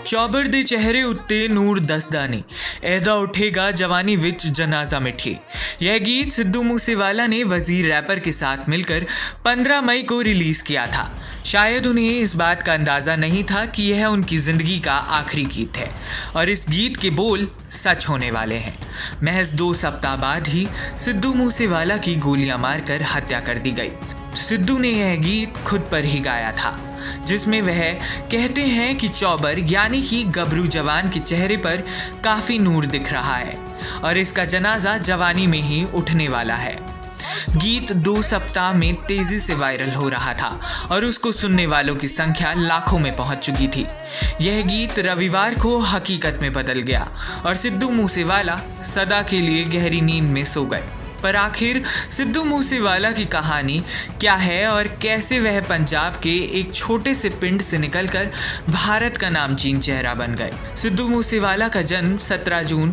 चौबर दे चेहरे उत्ते नूर दसदानी, ऐदा उठेगा जवानी विच जनाजा मिठे। यह गीत सिद्धू मूसेवाला ने वजीर रैपर के साथ मिलकर 15 मई को रिलीज किया था। शायद उन्हें इस बात का अंदाज़ा नहीं था कि यह उनकी ज़िंदगी का आखिरी गीत है और इस गीत के बोल सच होने वाले हैं। महज 2 सप्ताह बाद ही सिद्धू मूसेवाला की गोलियां मारकर हत्या कर दी गई। सिद्धू ने यह गीत खुद पर ही गाया था, जिसमें वह कहते हैं कि चौबर यानी कि गबरू जवान के चेहरे पर काफ़ी नूर दिख रहा है और इसका जनाजा जवानी में ही उठने वाला है। गीत 2 सप्ताह में तेजी से वायरल हो रहा था और उसको सुनने वालों की संख्या लाखों में पहुंच चुकी थी। यह गीत रविवार को हकीकत में बदल गया और सिद्धू मूसेवाला सदा के लिए गहरी नींद में सो गए। पर आखिर सिद्धू मूसेवाला की कहानी क्या है और कैसे वह पंजाब के एक छोटे से पिंड से निकलकर भारत का नामचीन चेहरा बन गए। सिद्धू मूसेवाला का जन्म 17 जून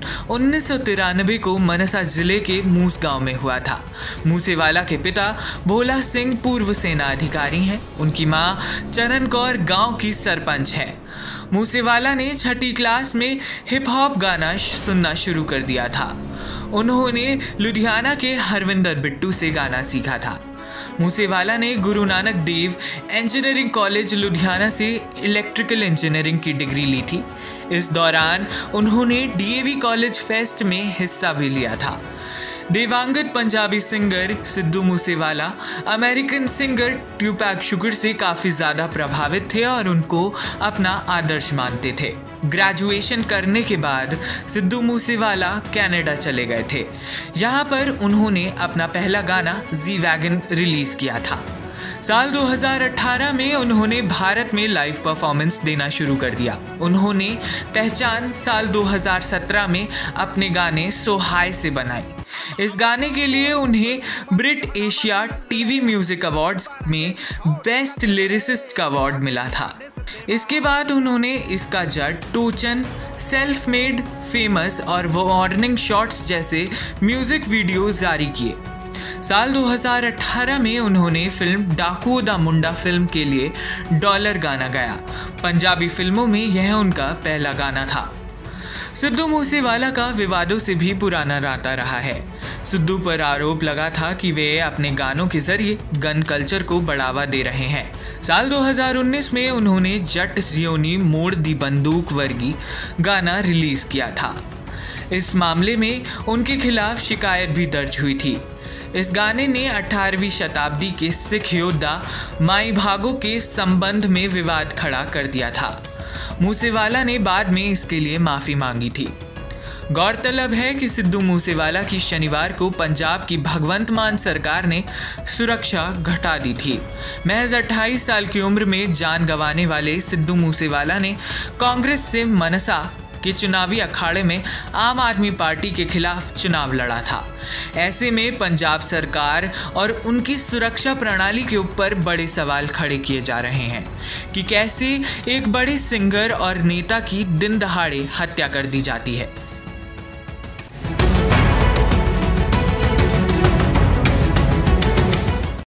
1993 को मनसा जिले के मूस गांव में हुआ था। मूसेवाला के पिता भोला सिंह पूर्व सेना अधिकारी हैं। उनकी मां चरण कौर गांव की सरपंच है। मूसेवाला ने 6ठी क्लास में हिप हॉप गाना सुनना शुरू कर दिया था। उन्होंने लुधियाना के हरविंदर बिट्टू से गाना सीखा था। मूसेवाला ने गुरु नानक देव इंजीनियरिंग कॉलेज लुधियाना से इलेक्ट्रिकल इंजीनियरिंग की डिग्री ली थी। इस दौरान उन्होंने डीएवी कॉलेज फेस्ट में हिस्सा भी लिया था। दिवंगत Punjabi singer Sidhu Moosewala American singer Tupac Shakur से काफ़ी ज़्यादा प्रभावित थे और उनको अपना आदर्श मानते थे। ग्रेजुएशन करने के बाद सिद्धू मूसेवाला कनाडा चले गए थे। यहाँ पर उन्होंने अपना पहला गाना जी वैगन रिलीज़ किया था। साल 2018 में उन्होंने भारत में लाइव परफॉर्मेंस देना शुरू कर दिया। उन्होंने पहचान साल 2017 में अपने गाने सो हाई से बनाई। इस गाने के लिए उन्हें Brit Asia TV music awards में बेस्ट लिरिसिस्ट का अवार्ड मिला था। इसके बाद उन्होंने इसका Jatt, Tochan, self made, famous और वार्निंग शॉट्स जैसे म्यूजिक वीडियो जारी किए। साल 2018 में उन्होंने फिल्म डाकू दा मुंडा फिल्म के लिए डॉलर गाना गाया। पंजाबी फिल्मों में यह उनका पहला गाना था। सिद्धू मूसेवाला का विवादों से भी पुराना नाता रहा है। सिद्धू पर आरोप लगा था कि वे अपने गानों के जरिए गन कल्चर को बढ़ावा दे रहे हैं। साल 2019 में उन्होंने जट जियोनी मोड़ दी बंदूक वर्गी गाना रिलीज किया था। इस मामले में उनके खिलाफ शिकायत भी दर्ज हुई थी। इस गाने ने 18वीं शताब्दी के सिख योद्धा माई भागो के संबंध में विवाद खड़ा कर दिया था। मूसेवाला ने बाद में इसके लिए माफ़ी मांगी थी। गौरतलब है कि सिद्धू मूसेवाला की शनिवार को पंजाब की भगवंत मान सरकार ने सुरक्षा घटा दी थी। महज 28 साल की उम्र में जान गंवाने वाले सिद्धू मूसेवाला ने कांग्रेस से मनसा के चुनावी अखाड़े में आम आदमी पार्टी के खिलाफ चुनाव लड़ा था। ऐसे में पंजाब सरकार और उनकी सुरक्षा प्रणाली के ऊपर बड़े सवाल खड़े किए जा रहे हैं कि कैसे एक बड़े सिंगर और नेता की दिन दहाड़े हत्या कर दी जाती है।